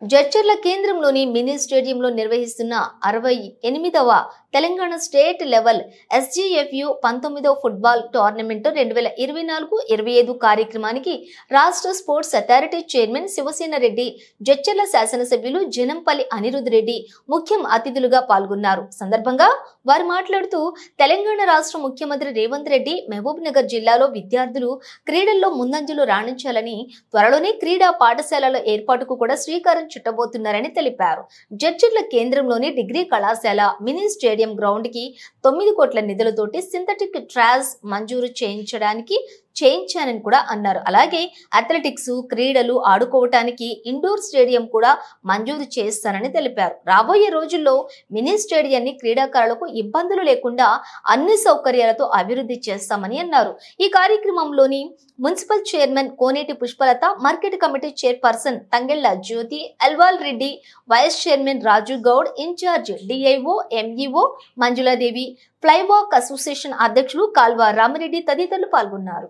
జడ్చర్ల కేంద్రంలోని మినీ స్టేడియంలో నిర్వహిస్తున్న 68వ తెలంగాణ స్టేట్ లెవెల్ SGFU 19వ ఫుట్బాల్ టోర్నమెంట్ 2024-25 కార్యక్రమానికి రాష్ట్ర sports authority chairman Sivasena Reddy, Jadcherla శాసనసభ్యులు జనంపల్లి అనిరుద్ రెడ్డి ముఖ్య అతిథులుగా పాల్గొన్నారు. సందర్భంగా వారు మాట్లాడుతూ తెలంగాణ రాష్ట్ర ముఖ్యమంత్రి రేవంత్ రెడ్డి మహబూబ్ నగర్ జిల్లాలో విద్యార్థులు క్రీడల్లో ముందంజలో రాణించాలని, త్వరలోనే క్రీడా పాఠశాలల ఏర్పాటుకు కూడా శ్రీకారం చుట్టబోతున్నారని తెలిపారు. జడ్చర్ల కేంద్రంలోని డిగ్రీ కళాశాల మినీ స్టేడియం గ్రౌండ్ కి 9 కోట్ల నిధులతోటి సింథటిక్ ట్రాస్ మంజూరు చేయించానని కూడా అన్నారు. అలాగే అథ్లెటిక్స్ క్రీడలు ఆడుకోవటానికి ఇండోర్ స్టేడియం కూడా మంజూరు చేస్తానని తెలిపారు. రాబోయే రోజుల్లో మినీ స్టేడియాన్ని క్రీడాకారులకు ఇబ్బందులు లేకుండా అన్ని సౌకర్యాలతో అభివృద్ధి చేస్తామని అన్నారు. ఈ కార్యక్రమంలోని municipal chairman Koneti Pushpalatha, market committee chairperson Thangella Jyothi, Elwal Reddy, vice chairman Raju Goud, in charge DIO MEO Manjuladevi, ఫ్లైవాక్ అసోసియేషన్ అధ్యక్షులు కాల్వ రామిరెడ్డి తదితరులు పాల్గొన్నారు.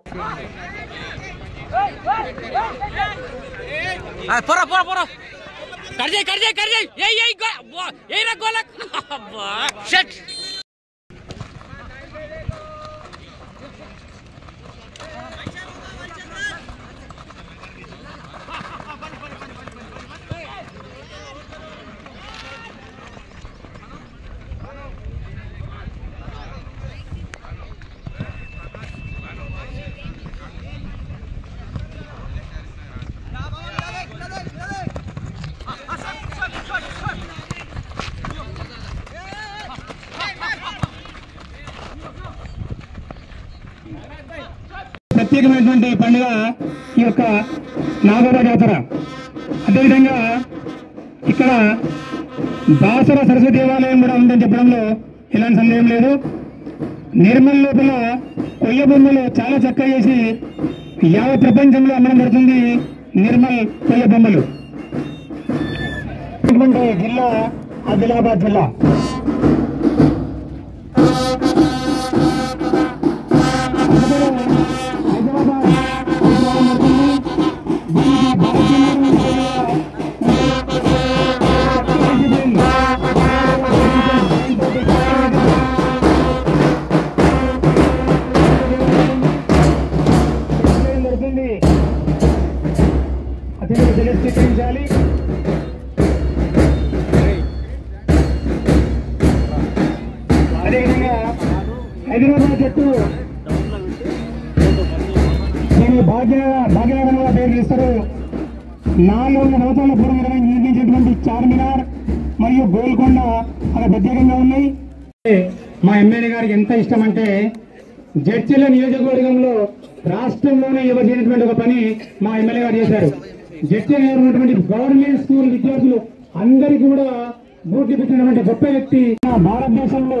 ప్రత్యేకమైనటువంటి పండుగ ఈ యొక్క నాగోబా జాతర. అదేవిధంగా ఇక్కడ బాసర సరస్వతి దేవాలయం కూడా ఉందని చెప్పడంలో ఎలాంటి సందేహం లేదు. నిర్మల్ లోపల కొయ్య బొమ్మలు చాలా చక్కగా చేసి యావత్ ప్రపంచంలో అమ్మడం పడుతుంది. నిర్మల్ కొయ్య బొమ్మలు. జిల్లా ఆదిలాబాద్ జిల్లా. స్వీకరించాలి. అదేవిధంగా హైదరాబాద్ జట్టు దీన్ని భాగ్యనగరంగా పేరు చేస్తారు. 400 సంవత్సరాల పూర్వం నిర్మించినటువంటి చార్మినార్ మరియు గోల్కొండ అలా ప్రత్యేకంగా ఉన్నాయి. మా ఎమ్మెల్యే గారికి ఎంత ఇష్టం అంటే జడ్చర్ల నియోజకవర్గంలో రాష్ట్రంలోనే ఎవరు చేయనటువంటి ఒక పని మా ఎమ్మెల్యే గారు చేశారు. జడ్చర్ల ఉన్నటువంటి గవర్నమెంట్ స్కూల్ విద్యార్థులు అందరికీ కూడా బూట్లు పెట్టినటువంటి గొప్ప వ్యక్తి. భారతదేశంలో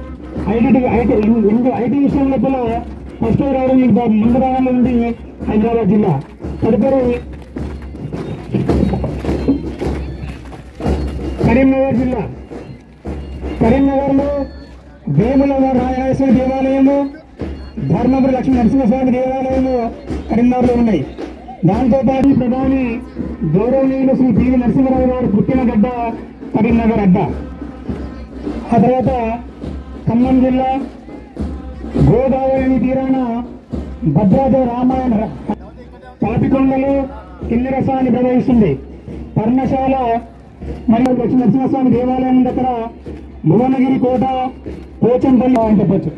ఐటీ విషయం లోపల ఫస్ట్ రావడం ముందు రావడంలో ఉంది హైదరాబాద్ జిల్లా. తదుపరి కరీంనగర్ జిల్లా. కరీంనగర్లో వేముల రాజరాజేశ్వరి దేవాలయము, ధర్మపురి లక్ష్మీ నరసింహస్వామి దేవాలయము కరీంనగర్లో ఉన్నాయి. దాంతోపాటు ప్రధాని గౌరవనీయులు శ్రీ పివి నరసింహరావు గారు పుట్టిన గడ్డ కరీంనగర్ అడ్డ. ఆ తర్వాత ఖమ్మం జిల్లా గోదావరి తీరాన భద్రాద్రి రామాయణ పాపికొండలు కిన్నెరసాన్ని ప్రవహిస్తుంది. పర్ణశాల మరియు లక్ష్మీ నరసింహస్వామి దేవాలయం ఉంది. అక్కడ భువనగిరి కోట, పోచంపల్లి అని చెప్పచ్చు.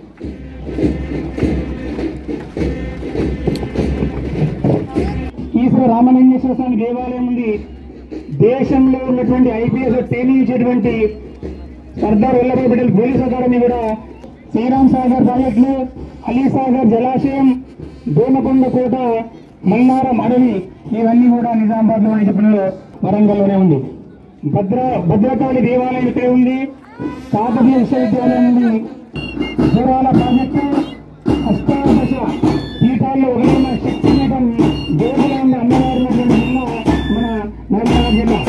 ఈశ్వర రామలింగేశ్వర స్వామి దేవాలయం ఉంది. దేశంలో ఉన్నటువంటి IPS ట్రైనింగ్ ఇచ్చేటువంటి సర్దార్ వల్లభాయ్ పటేల్ పోలీస్ అకాడమీ కూడా, శ్రీరామ్ సాగర్ ప్రాజెక్టులు, అలీసాగర్ జలాశయం, దోమకొండ కోట, మల్లారం అడవి ఇవన్నీ కూడా నిజామాబాద్ లో చెప్పిన వరంగల్లోనే ఉంది. భద్రకాళి దేవాలయం ఇక్కడే ఉంది. కాకతీయ విశ్వవిద్యాలయం ఉంది. దూరాల ప్రాజెక్టు, అష్టాదశ పీఠాల్లో ఒకరైన శక్తిపీఠం దేవాలయం అమ్మవారి జిల్లా మన నల్గొండ జిల్లా.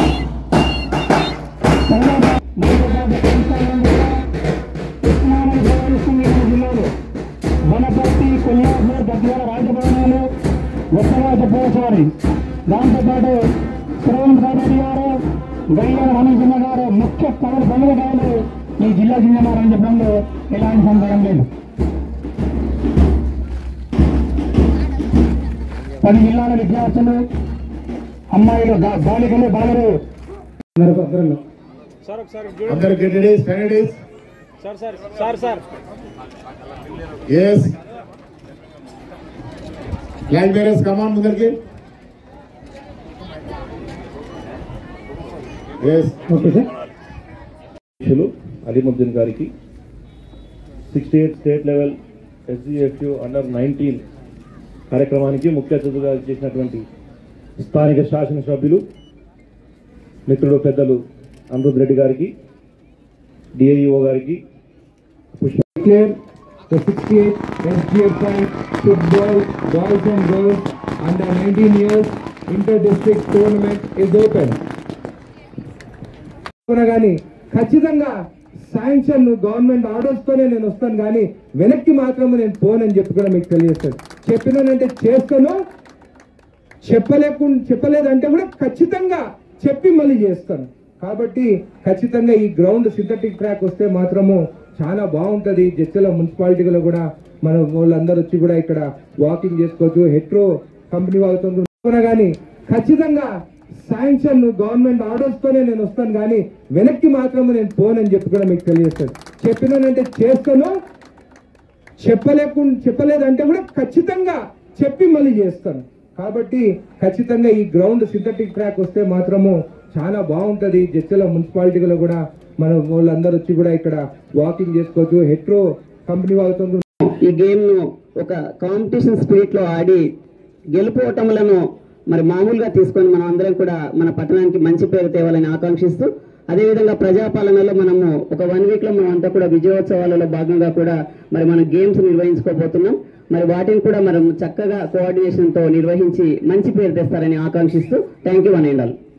కృష్ణానది ప్రవహిస్తుంది జిల్లాలో. వనపర్తి, కొల్లాపూర్, గద్వాల రాజభవనాలు కొత్తగా చెప్పవచ్చారు. దాంతోపాటు శ్రీరామ్ రెడ్డి గారు, గయ్యాల రమేశన్న గారు ముఖ్య ప్రముఖులు ఈ జిల్లా చెందినారని చెప్పడంలో ఎలాంటి సందేహం లేదు. 10 జిల్లాల విద్యార్థులు, అమ్మాయిలు, బాలికలు, బాలరు అందరు గెటెడీస్ స్టాండర్డీస్ ఎస్ ఫ్లాగ్ బేరర్స్ కమాన్ ముందరికి. Okay sir. అలీముద్దీన్ గారికి 68 స్టేట్ లెవెల్ SGFU అండర్-19 కార్యక్రమానికి ముఖ్య అతిథిగా చేసినటువంటి స్థానిక శాసనసభ్యులు మిత్రుడు పెద్దలు అమృత్ రెడ్డి గారికి, DIO గారికి, The 68 SGFI football boys and girls under 19 years inter-district tournament is open. కానీ ఖచ్చితంగా శాంక్షన్ గవర్నమెంట్ ఆర్డర్స్ తోనే నేను వస్తాను, కానీ వెనక్కి మాత్రం నేను పోనని చెప్పి కూడా మీకు తెలియజేస్తాను. చెప్పినానంటే చేస్తాను, చెప్పలేదంటే కూడా ఖచ్చితంగా చెప్పి మళ్ళీ చేస్తాను. కాబట్టి ఖచ్చితంగా ఈ గ్రౌండ్ సింథటిక్ ట్రాక్ వస్తే మాత్రము చాలా బాగుంటుంది. జడ్చల మున్సిపాలిటీలో కూడా మన వాళ్ళందరూ వచ్చి కూడా ఇక్కడ వాకింగ్ చేసుకోవచ్చు. హెట్రో కంపెనీ వాళ్ళతో కానీ ఖచ్చితంగా శాంక్షన్ గవర్నమెంట్ ఆర్డర్స్ తోనే నేను వస్తాను, కానీ వెనక్కి మాత్రం నేను పోనని చెప్పి కూడా మీకు తెలియజేస్తాను. చెప్పినానంటే చేస్తాను, చెప్పలేదంటే కూడా ఖచ్చితంగా చెప్పి మళ్ళీ చేస్తాను. కాబట్టి ఖచ్చితంగా ఈ గ్రౌండ్ సింథటిక్ ట్రాక్ వస్తే మాత్రము చాలా బాగుంటుంది. జడ్చల మున్సిపాలిటీలో కూడా మన వాళ్ళందరూ వచ్చి కూడా ఇక్కడ వాకింగ్ చేసుకోవచ్చు. హెట్రో కంపెనీ వాళ్ళతో ఈ గేమ్ ను ఒక కాంపిటీషన్ స్పిరిట్ లో ఆడి గెలుపోవటములను మరి మామూలుగా తీసుకొని మనం అందరం కూడా మన పట్టణానికి మంచి పేరు తేవాలని ఆకాంక్షిస్తూ, అదేవిధంగా ప్రజాపాలనలో మనము ఒక 1 వీక్ లో మనం అంతా కూడా విజయోత్సవాలలో భాగంగా కూడా మరి మనం గేమ్స్ నిర్వహించుకోబోతున్నాం. మరి వాటిని కూడా మనం చక్కగా కోఆర్డినేషన్ తో నిర్వహించి మంచి పేరు తెస్తారని ఆకాంక్షిస్తూ thank you one and all.